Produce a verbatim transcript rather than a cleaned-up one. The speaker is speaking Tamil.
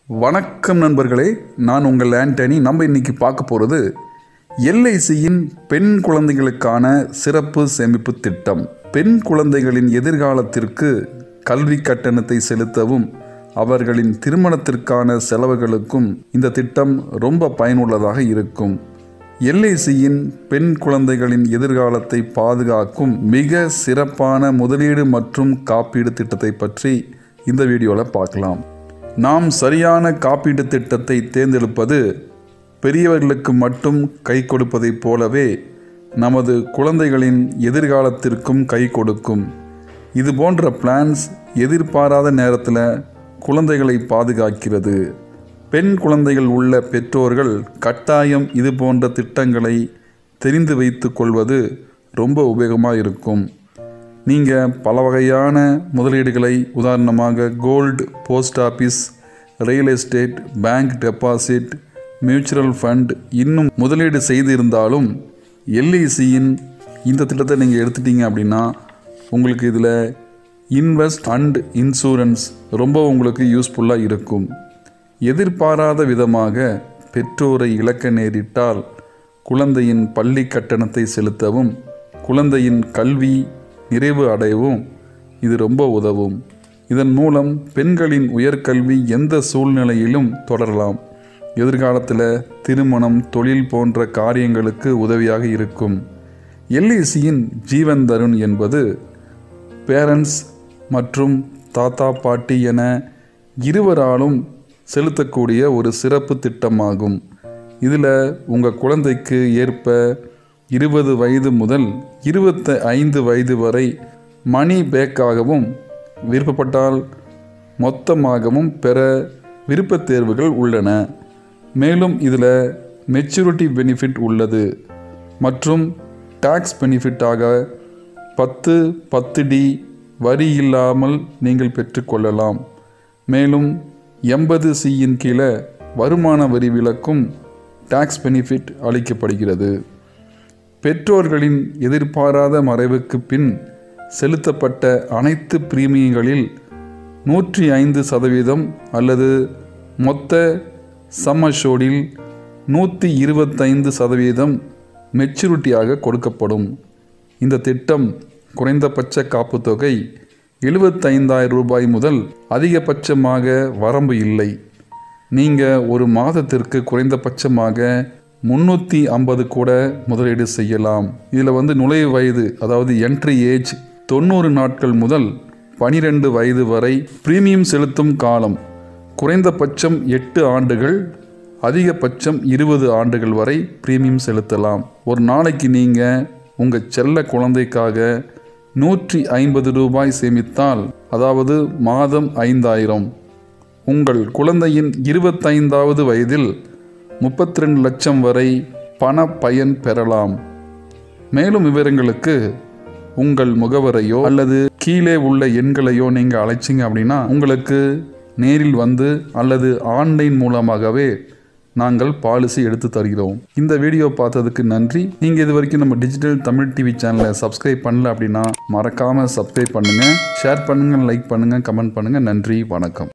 வணக்கம் நண்பர்களே, நான் உங்கள் ஆண்டனி. நம்ம இன்னைக்கு பார்க்க போகிறது எல்ஐசியின் பெண் குழந்தைகளுக்கான சிறப்பு சேமிப்பு திட்டம். பெண் குழந்தைகளின் எதிர்காலத்திற்கு கல்வி கட்டணத்தை செலுத்தவும் அவர்களின் திருமணத்திற்கான செலவுகளுக்கும் இந்த திட்டம் ரொம்ப பயனுள்ளதாக இருக்கும். எல்ஐசியின் பெண் குழந்தைகளின் எதிர்காலத்தை பாதுகாக்கும் மிக சிறப்பான முதலீடு மற்றும் காப்பீடு திட்டத்தை பற்றி இந்த வீடியோவில் பார்க்கலாம். நாம் சரியான காப்பீடு திட்டத்தை தேர்ந்தெடுப்பது பெரியவர்களுக்கு மட்டும் கை கொடுப்பதைப் போலவே நமது குழந்தைகளின் எதிர்காலத்திற்கும் கை கொடுக்கும். இது போன்ற பிளான்ஸ் எதிர்பாராத நேரத்தில் குழந்தைகளை பாதுகாக்கிறது. பெண் குழந்தைகள் உள்ள பெற்றோர்கள் கட்டாயம் இது போன்ற திட்டங்களை தெரிந்து வைத்து கொள்வது ரொம்ப உபயோகமாக இருக்கும். நீங்கள் பல வகையான முதலீடுகளை, உதாரணமாக gold, post office, real estate, bank deposit, mutual fund இன்னும் முதலீடு செய்து இருந்தாலும் எல்ஐசியின் இந்த திட்டத்தை நீங்கள் எடுத்துட்டீங்க அப்படின்னா உங்களுக்கு இதில் இன்வெஸ்ட் அண்ட் இன்சூரன்ஸ் ரொம்ப உங்களுக்கு யூஸ்ஃபுல்லாக இருக்கும். எதிர்பாராத விதமாக பெற்றோரை இழக்க நேரிட்டால் குழந்தையின் பள்ளி கட்டணத்தை செலுத்தவும் குழந்தையின் கல்வி நிறைவு அடையவும் இது ரொம்ப உதவும். இதன் மூலம் பெண்களின் உயர்கல்வி எந்த சூழ்நிலையிலும் தொடரலாம். எதிர்காலத்தில் திருமணம், தொழில் போன்ற காரியங்களுக்கு உதவியாக இருக்கும். எல்ஐசியின் ஜீவன் தருண் என்பது பேரண்ட்ஸ் மற்றும் தாத்தா பாட்டி என இருவராலும் செலுத்தக்கூடிய ஒரு சிறப்பு திட்டமாகும். இதில் உங்கள் குழந்தைக்கு ஏற்ப இருபது வயது முதல் இருபத்தி ஐந்து வயது வரை மணி பேக்காகவும் விருப்பப்பட்டால் மொத்தமாகவும் பெற விருப்பத் தேர்வுகள் உள்ளன. மேலும் இதில் மெச்சூரிட்டி பெனிஃபிட் உள்ளது மற்றும் டாக்ஸ் பெனிஃபிட்டாக பத்து பத்து டி வரி இல்லாமல் நீங்கள் பெற்றுக்கொள்ளலாம். மேலும் எண்பது சியின் கீழே வருமான வரி விலக்கும் டாக்ஸ் பெனிஃபிட் அளிக்கப்படுகிறது. பெற்றோர்களின் எதிர்பாராத மறைவுக்கு பின் செலுத்தப்பட்ட அனைத்து பிரீமியங்களில் நூற்றி ஐந்து சதவீதம் அல்லது மொத்த சம்மஷோடில் நூற்றி இருபத்தைந்து சதவீதம் மெச்சூரிட்டியாக கொடுக்கப்படும். இந்த திட்டம் குறைந்தபட்ச காப்புத் தொகை எழுபத்தைந்தாயிரம் ரூபாய் முதல் அதிகபட்சமாக வரம்பு இல்லை. நீங்கள் ஒரு மாதத்திற்கு குறைந்தபட்சமாக முந்நூற்றி ஐம்பது கூட முதலீடு செய்யலாம். இதில் வந்து நுழைவு வயது, அதாவது என்ட்ரி ஏஜ் தொண்ணூறு நாட்கள் முதல் பனிரெண்டு வயது வரை. பிரீமியம் செலுத்தும் காலம் குறைந்தபட்சம் எட்டு ஆண்டுகள், அதிகபட்சம் இருபது ஆண்டுகள் வரை பிரீமியம் செலுத்தலாம். ஒரு நாளைக்கு நீங்கள் உங்கள் செல்ல குழந்தைக்காக நூற்றி ஐம்பது ரூபாய் சேமித்தால், அதாவது மாதம் ஐந்தாயிரம், உங்கள் குழந்தையின் இருபத்தைந்தாவது வயதில் முப்பத்தி ரெண்டு லட்சம் வரை பண பயன் பெறலாம். மேலும் விவரங்களுக்கு உங்கள் முகவரையோ அல்லது கீழே உள்ள எண்களையோ நீங்கள் அழைச்சிங்க அப்படின்னா உங்களுக்கு நேரில் வந்து அல்லது ஆன்லைன் மூலமாகவே நாங்கள் பாலிசி எடுத்து தருகிறோம். இந்த வீடியோ பார்த்ததுக்கு நன்றி. நீங்கள் இது வரைக்கும் நம்ம டிஜிட்டல் தமிழ் டிவி சேனலை சப்ஸ்கிரைப் பண்ணல அப்படின்னா மறக்காமல் சப்ஸ்கிரைப் பண்ணுங்கள், ஷேர் பண்ணுங்கள், லைக் பண்ணுங்கள், கமெண்ட் பண்ணுங்கள். நன்றி, வணக்கம்.